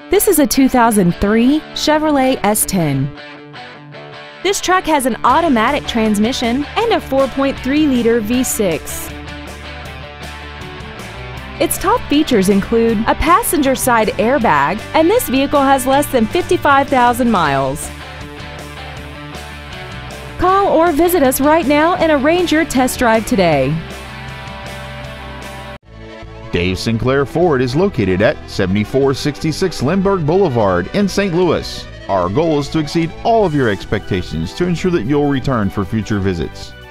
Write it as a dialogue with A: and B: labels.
A: This is a 2003 Chevrolet S-10. This truck has an automatic transmission and a 4.3-liter V6. Its top features include a passenger side airbag, and this vehicle has less than 55,000 miles. Call or visit us right now and arrange your test drive today.
B: Dave Sinclair Ford is located at 7466 Lindbergh Boulevard in St. Louis. Our goal is to exceed all of your expectations to ensure that you'll return for future visits.